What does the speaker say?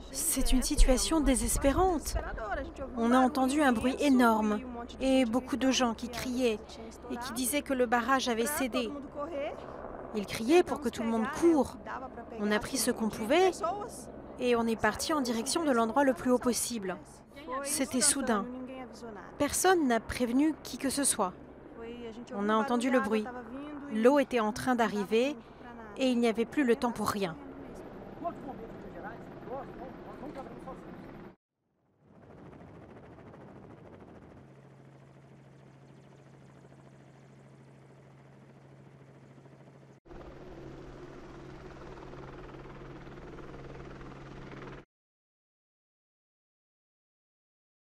C'est une situation désespérante. On a entendu un bruit énorme et beaucoup de gens qui criaient et qui disaient que le barrage avait cédé. Ils criaient pour que tout le monde court. On a pris ce qu'on pouvait et on est parti en direction de l'endroit le plus haut possible. C'était soudain. Personne n'a prévenu qui que ce soit. On a entendu le bruit. L'eau était en train d'arriver et il n'y avait plus le temps pour rien.